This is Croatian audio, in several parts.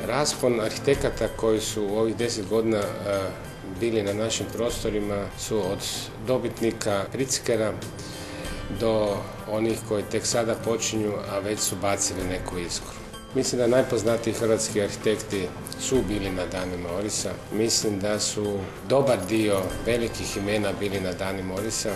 Raspon arhitekata koji su u ovih 10 godina bili na našim prostorima su od dobitnika Pritzkera do onih koji tek sada počinju, a već su bacili neku iskru. Mislim da najpoznatiji hrvatski arhitekti su bili na danima Orisa. Mislim da su dobar dio velikih imena bili na danima Orisa.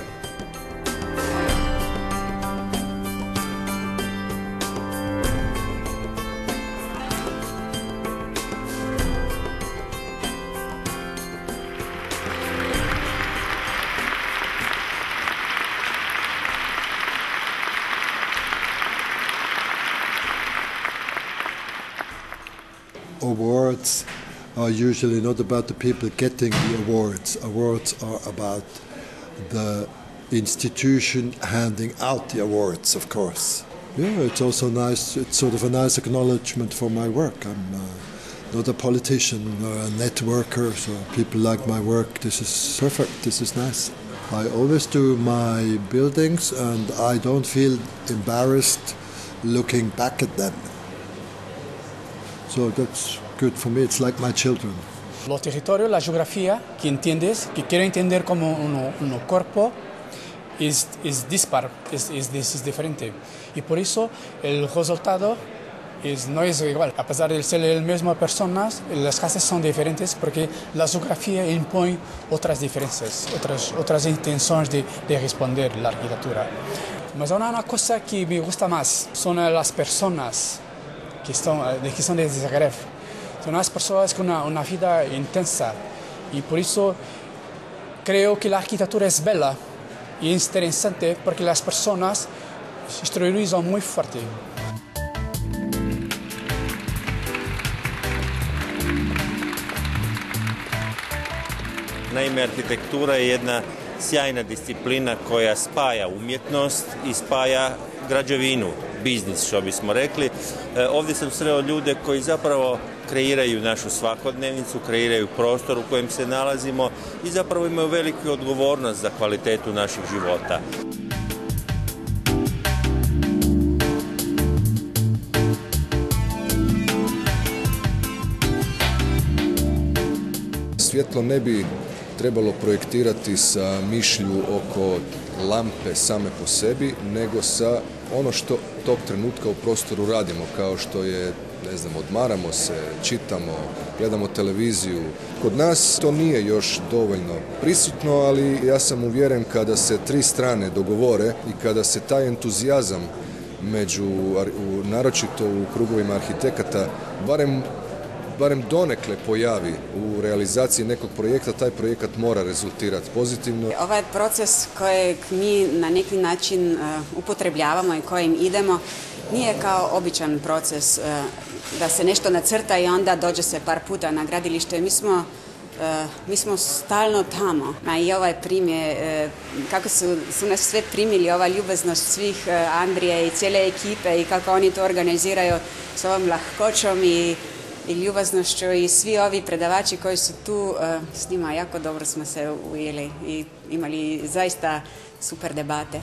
Awards are usually not about the people getting the awards. Awards are about the institution handing out the awards, of course. Yeah, it's also nice, it's sort of a nice acknowledgement for my work. I'm not a politician or a networker, so people like my work. This is perfect, this is nice. I always do my buildings and I don't feel embarrassed looking back at them. So that's good for me, it's like my children. Los territorios, la geografía que entiendes, que quiero entender como un cuerpo, es dispar, es diferente. Y por eso el resultado no es igual. A pesar de ser las mismas personas, las casas son diferentes porque la geografía impone otras diferencias, otras intenciones de responder la arquitectura. Mas una cosa que me gusta más son las personas que son de Zagreb. Son unas personas con una vida intensa y por eso creo que la arquitectura es bella y es interesante porque las personas se exteriorizan muy fuerte. Naime, arhitektura je jedna sjajna disciplina koja spaja umjetnost i spaja građevinu, biznis što bismo rekli. Ovdje sam sreo ljude koji zapravo kreiraju našu svakodnevnicu, kreiraju prostor u kojem se nalazimo i zapravo imaju veliku odgovornost za kvalitetu naših života. Svjetlo ne bi trebalo projektirati sa mišlju oko lampe same po sebi, nego sa ono što tog trenutka u prostoru radimo, kao što je, ne znam, odmaramo se, čitamo, gledamo televiziju. Kod nas to nije još dovoljno prisutno, ali ja sam uvjeren kada se tri strane dogovore i kada se taj entuzijazam naročito u krugovima arhitekata, barem donekle pojavi u realizaciji nekog projekta, taj projekat mora rezultirati pozitivno. Ovaj proces kojeg mi na neki način upotrebljavamo i kojim idemo nije kao običan proces da se nešto nacrta i onda dođe se par puta na gradilište. Mi smo stalno tamo. I ovaj primjer, kako su nas sve primili, ova ljubaznost svih Andrije i cijele ekipe i kako oni to organiziraju s ovom lahkoćom i ljubaznošću i svi ovi predavači koji su tu, s njima jako dobro smo se ujeli i imali zaista super debate.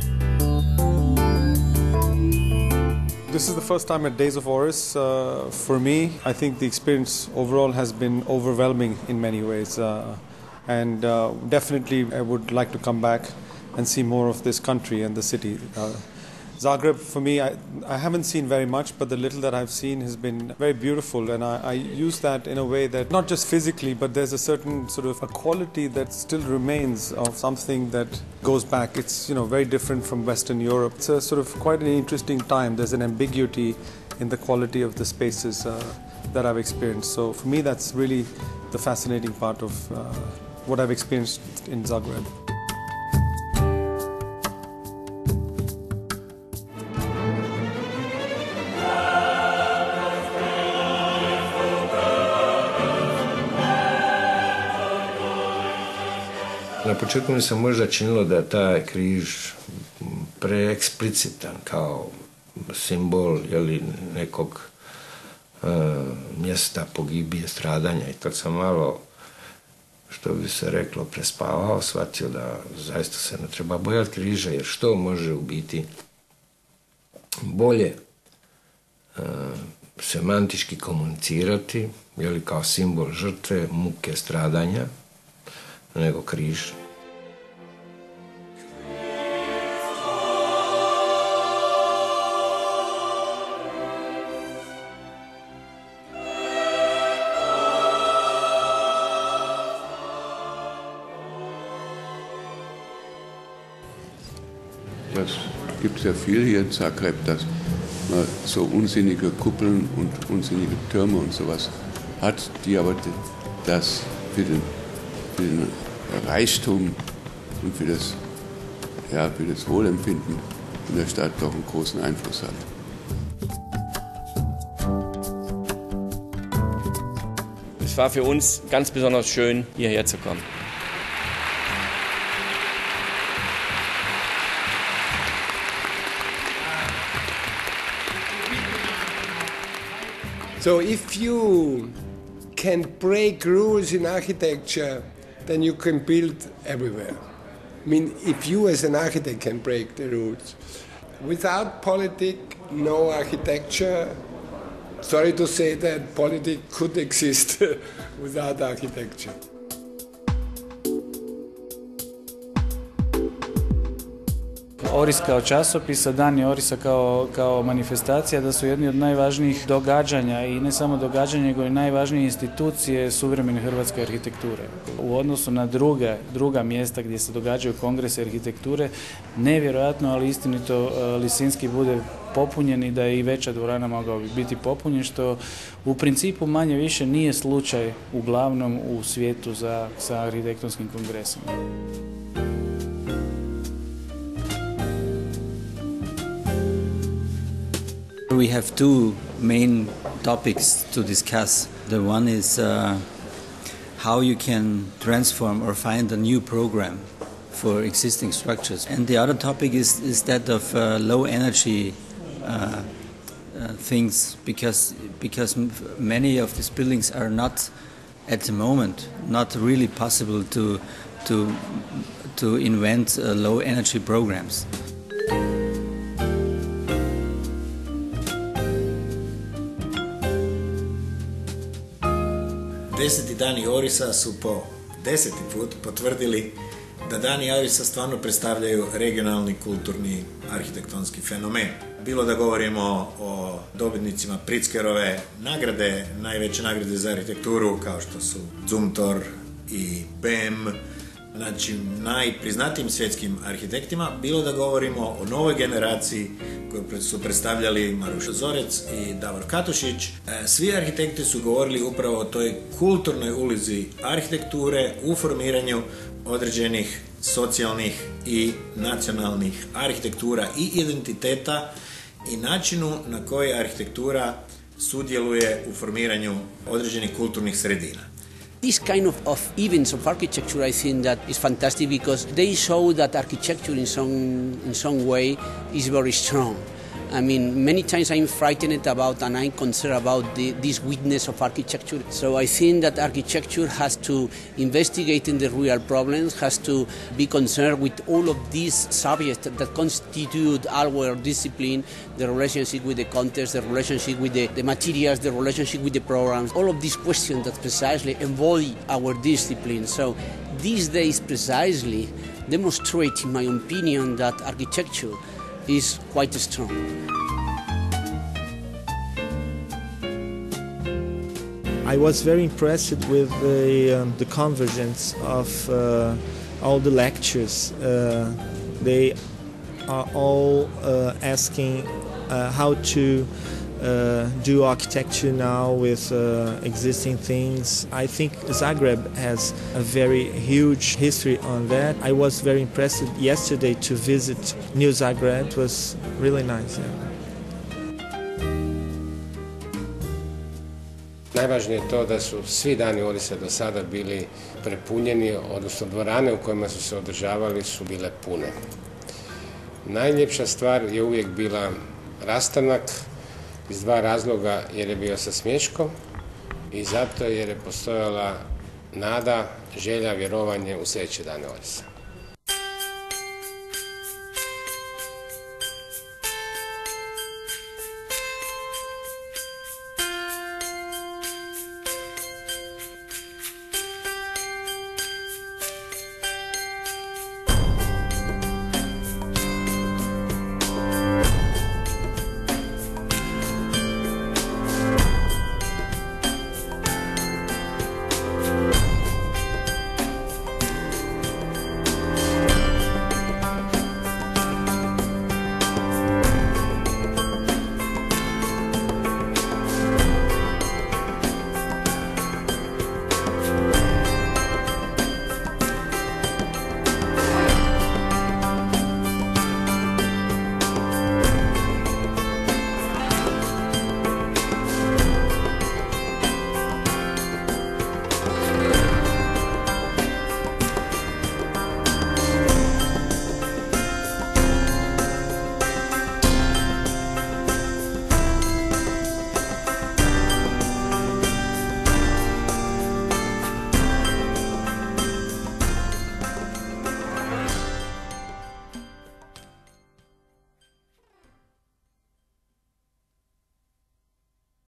This is the first time at Days of Oris. For me, I think the experience overall has been overwhelming in many ways. And definitely I would like to come back and see more of this country and the city. Zagreb, for me, I haven't seen very much, but the little that I've seen has been very beautiful, and I use that in a way that not just physically, but there's a certain sort of a quality that still remains of something that goes back. It's, very different from Western Europe. It's a sort of quite an interesting time. There's an ambiguity in the quality of the spaces that I've experienced. So for me, that's really the fascinating part of what I've experienced in Zagreb. Na početku mi se možda činilo da je taj križ preeksplicitan kao simbol nekog mjesta pogibije, stradanja, i tad sam malo, što bi se reklo, prespavao, shvatio da zaista se ne treba bojati križa, jer što može u biti bolje semantički komunicirati, jeli kao simbol žrtve, muke, stradanja, nego križ. Das gibt es ja viel hier in Zagreb, dass man so unsinnige Kuppeln und unsinnige Türme und sowas hat, die aber das für den Reichtum und für das Wohlempfinden in der Stadt doch einen großen Einfluss hat. Es war für uns ganz besonders schön, hierher zu kommen. So if you can break rules in architecture, then you can build everywhere. I mean, if you as an architect can break the rules. Without politics, no architecture. Sorry to say that politics could exist without architecture. Oris kao časopis, a Dani Orisa kao manifestacija, da su jedni od najvažnijih događanja i ne samo događanja, nego i najvažnije institucije suvremene hrvatske arhitekture. U odnosu na druga mjesta gdje se događaju kongrese arhitekture, nevjerojatno, ali istinito Lisinski bude popunjen i da je i veća dvorana mogao biti popunjen, što u principu manje više nije slučaj uglavnom u svijetu sa arhitektonskim kongresom. We have two main topics to discuss. The one is how you can transform or find a new program for existing structures. And the other topic is that of low energy things, because many of these buildings are not at the moment not really possible to invent low energy programs. 10. dani Orisa su po 10. put potvrdili da dani Orisa stvarno predstavljaju regionalni, kulturni, arhitektonski fenomen. Bilo da govorimo o dobitnicima Pritzkerove nagrade, najveće nagrade za arhitekturu, kao što su Zumthor i BEM, znači najpriznatijim svjetskim arhitektima, bilo da govorimo o novoj generaciji koju su predstavljali Maruša Zorec i Davor Katušić. Svi arhitekti su govorili upravo o toj kulturnoj ulozi arhitekture u formiranju određenih socijalnih i nacionalnih arhitektura i identiteta i načinu na koji arhitektura sudjeluje u formiranju određenih kulturnih sredina. This kind of events of architecture, I think that is fantastic because they show that architecture in some way is very strong. I mean, many times I'm frightened about and I'm concerned about this weakness of architecture. So I think that architecture has to investigate in the real problems, has to be concerned with all of these subjects that constitute our discipline, the relationship with the context, the relationship with the materials, the relationship with the programs, all of these questions that precisely embody our discipline. So these days precisely demonstrate, in my opinion, that architecture is quite strong. I was very impressed with the convergence of all the lectures. They are all asking how to do architecture now with existing things. I think Zagreb has a very huge history on that. I was very impressed yesterday to visit New Zagreb. It was really nice. Yeah. Najvažnije je to da su svi dani Orisa do sada bili prepunjeni, odnosno dvorane u kojima su se održavali su bile pune. Najljepša stvar je uvijek bila rastanak iz dva razloga, jer je bio sa smješkom i zato jer je postojala nada, želja, vjerovanje u sljedeće dane Orisa.